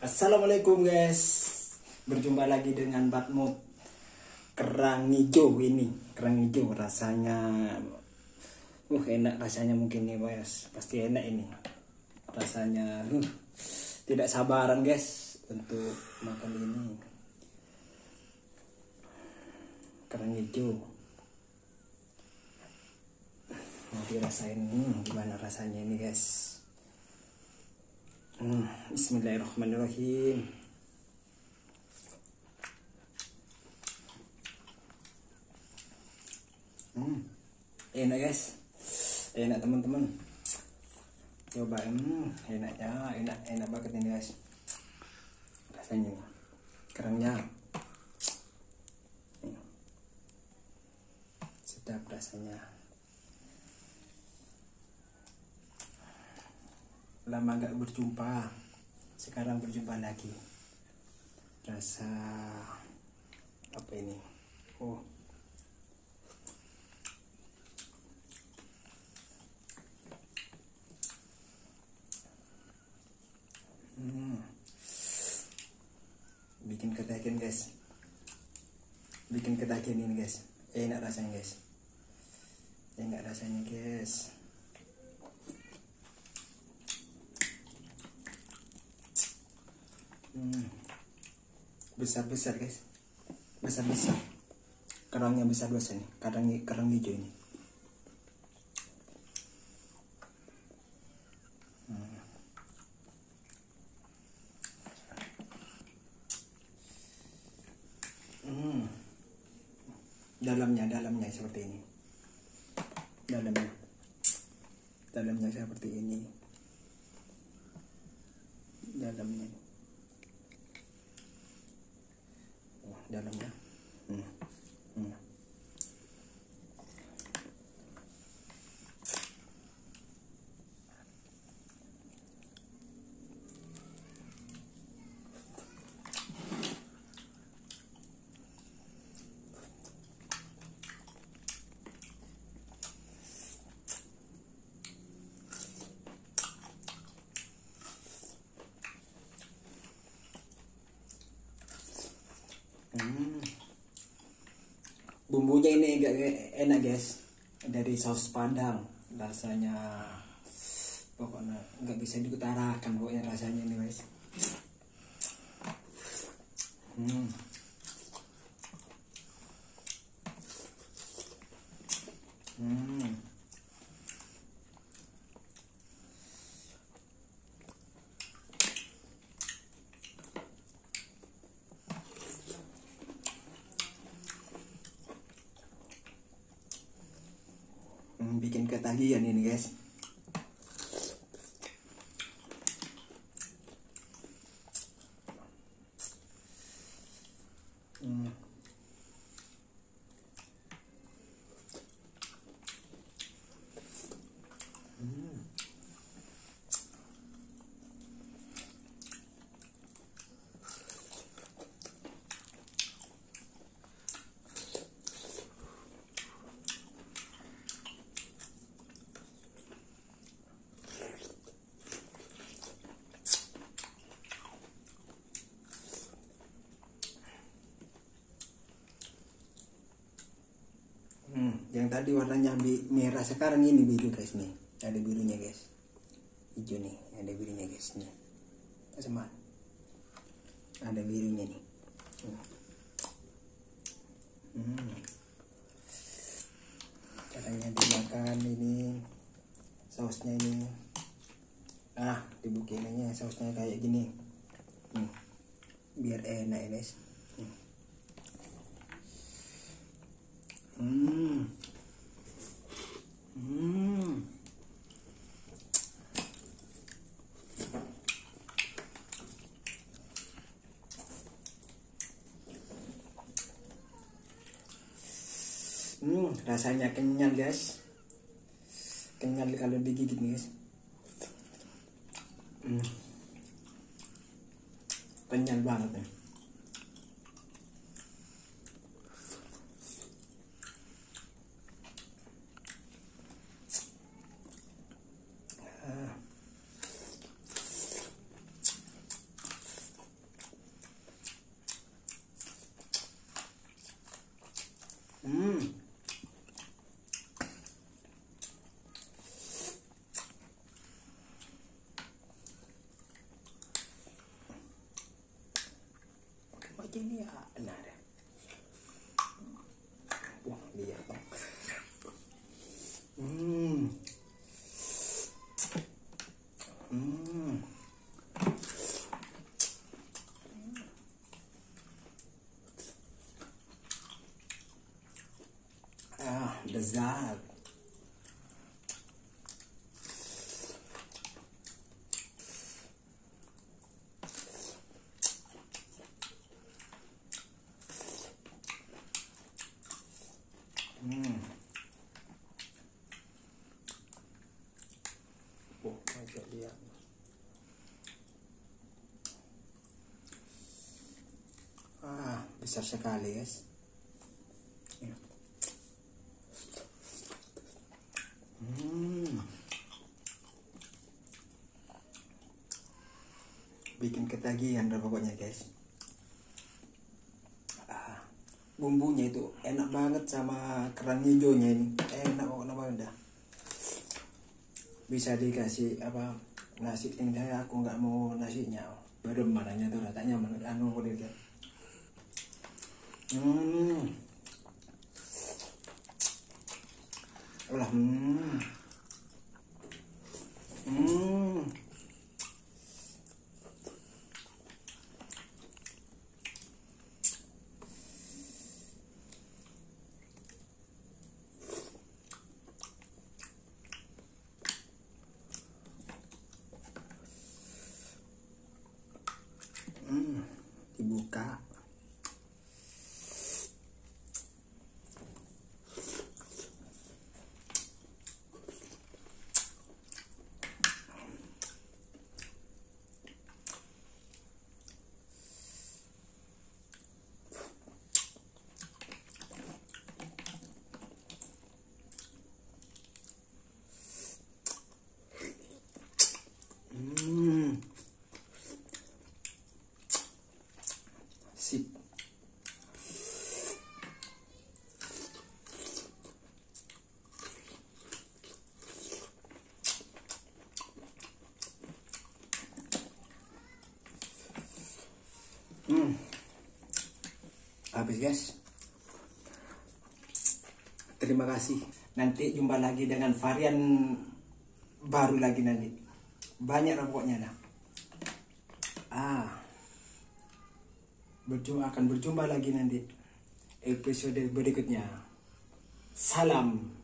Assalamualaikum guys, berjumpa lagi dengan Batmut kerang hijau ini. Kerang hijau rasanya enak rasanya, mungkin nih guys, pasti enak ini rasanya. Tidak sabaran guys untuk makan ini kerang hijau. Mau dirasain gimana rasanya ini guys. Bismillahirrahmanirrahim. Enak guys, enak teman-teman, coba. Enaknya enak banget ini guys rasanya. Kerangnya sedap rasanya. Lama gak berjumpa, sekarang berjumpa lagi. Rasa apa ini? Bikin ketagihan guys, bikin ketagihan ini guys. Enak rasanya guys, enak rasanya guys. Besar-besar guys, besar-besar. Kerangnya besar-besar nih, kerang hijau ini. Dalamnya seperti ini. Dalamnya seperti ini. Dalamnya. Bumbunya ini agak enak guys, dari saus padang. Rasanya pokoknya nggak bisa diutarakan pokoknya rasanya ini guys. Bikin ketagihan ini guys. Yang tadi warnanya merah, sekarang ini biru guys nih. Ada birunya guys, hijau nih, ada birunya guys nih. Sama ada birunya nih. Caranya dimakan ini, sausnya ini. Dibukinnya sausnya kayak gini. Biar enak ya guys. Rasanya kenyal guys, kenyal kalau digigit nih guys. Kenyal banget nih. Lezat. Oh, agak lihat. Besar sekali, guys. Bikin ketagihan dah pokoknya, guys. Bumbunya itu enak banget sama kerang hijaunya ini. Enak banget dah. Bisa dikasih apa nasi tinggal, aku nggak mau nasinya. Baru mananya tuh rasanya anu udah kan. Ulah. Dibuka. Sip. Habis, guys. Terima kasih. Nanti jumpa lagi dengan varian baru lagi nanti. Banyak pokoknya dah. Akan berjumpa lagi nanti episode berikutnya. Salam.